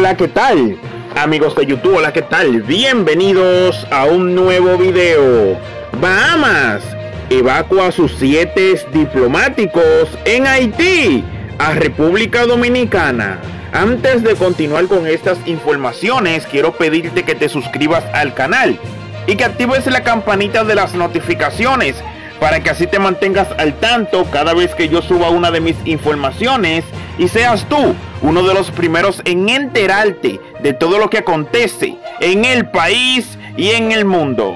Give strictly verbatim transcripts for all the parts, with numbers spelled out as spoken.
Hola, ¿qué tal? Amigos de YouTube, hola, ¿qué tal? Bienvenidos a un nuevo video. Bahamas evacua a sus siete diplomáticos en Haití a República Dominicana. Antes de continuar con estas informaciones, quiero pedirte que te suscribas al canal y que actives la campanita de las notificaciones para que así te mantengas al tanto cada vez que yo suba una de mis informaciones y seas tú uno de los primeros en enterarte de todo lo que acontece en el país y en el mundo.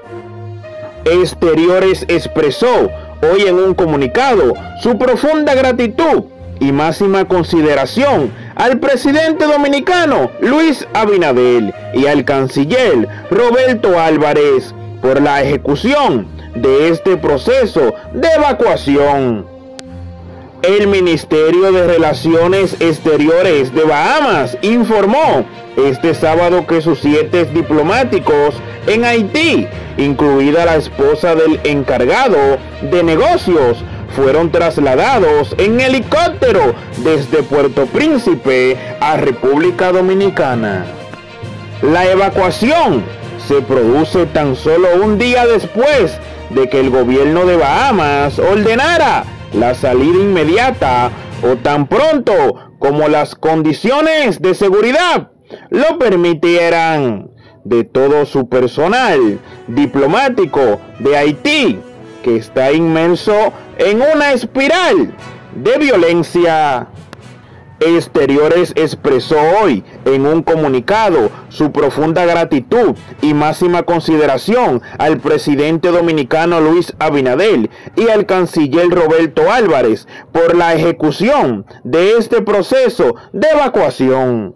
Exteriores expresó hoy en un comunicado su profunda gratitud y máxima consideración al presidente dominicano Luis Abinader y al canciller Roberto Álvarez por la ejecución de este proceso de evacuación. El Ministerio de Relaciones Exteriores de Bahamas informó este sábado que sus siete diplomáticos en Haití, incluida la esposa del encargado de negocios, fueron trasladados en helicóptero desde Puerto Príncipe a República Dominicana. La evacuación se produce tan solo un día después de que el gobierno de Bahamas ordenara la salida inmediata o tan pronto como las condiciones de seguridad lo permitieran de todo su personal diplomático de Haití, que está inmerso en una espiral de violencia. Exteriores expresó hoy en un comunicado su profunda gratitud y máxima consideración al presidente dominicano Luis Abinader y al canciller Roberto Álvarez por la ejecución de este proceso de evacuación.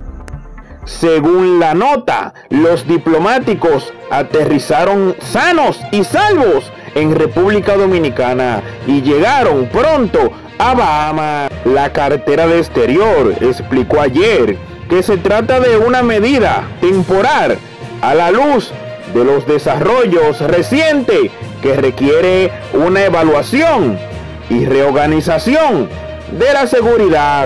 Según la nota, los diplomáticos aterrizaron sanos y salvos en República Dominicana y llegaron pronto a Bahamas. La cartera de Exterior explicó ayer que se trata de una medida temporal a la luz de los desarrollos recientes que requiere una evaluación y reorganización de la seguridad.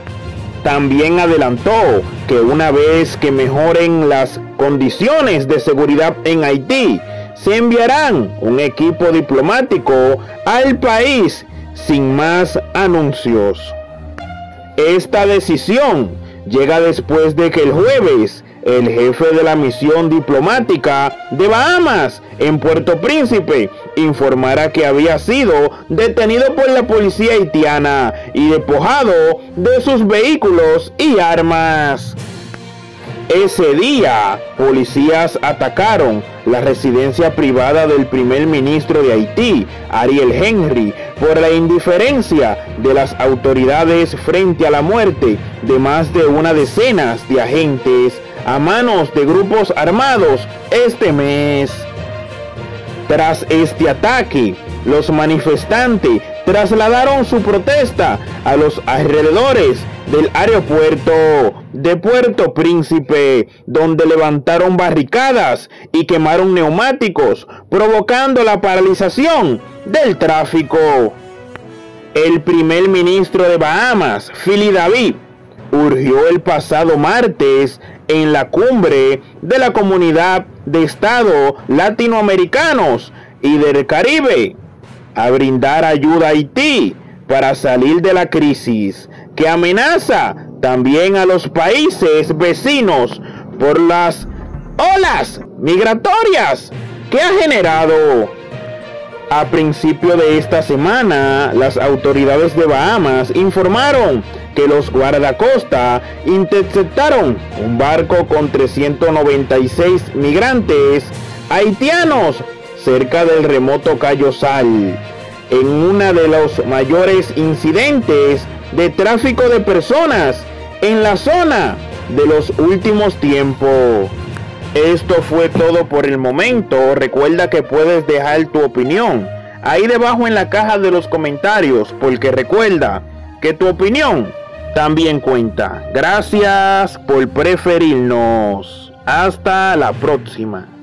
También adelantó que una vez que mejoren las condiciones de seguridad en Haití, se enviarán un equipo diplomático al país sin más anuncios. Esta decisión llega después de que el jueves el jefe de la misión diplomática de Bahamas en Puerto Príncipe informara que había sido detenido por la policía haitiana y despojado de sus vehículos y armas. Ese día, policías atacaron la residencia privada del primer ministro de Haití, Ariel Henry, por la indiferencia de las autoridades frente a la muerte de más de una decena de agentes a manos de grupos armados este mes. Tras este ataque, los manifestantes trasladaron su protesta a los alrededores del aeropuerto de Puerto Príncipe, donde levantaron barricadas y quemaron neumáticos, provocando la paralización del tráfico. El primer ministro de Bahamas, Philip David, urgió el pasado martes en la cumbre de la Comunidad de Estados Latinoamericanos y del Caribe a brindar ayuda a Haití para salir de la crisis que amenaza también a los países vecinos por las olas migratorias que ha generado. A principio de esta semana, las autoridades de Bahamas informaron que los guardacosta interceptaron un barco con trescientos noventa y seis migrantes haitianos cerca del remoto Cayo Sal, en uno de los mayores incidentes de tráfico de personas en la zona de los últimos tiempos. Esto fue todo por el momento. Recuerda que puedes dejar tu opinión ahí debajo en la caja de los comentarios, porque recuerda que tu opinión también cuenta. Gracias por preferirnos. Hasta la próxima.